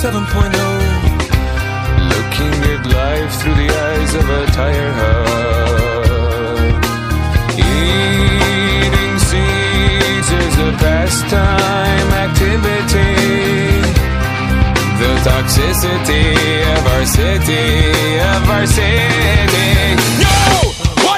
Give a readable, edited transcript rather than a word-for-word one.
Looking at life through the eyes of a tire hub. Eating seeds is a pastime activity. The toxicity of our city,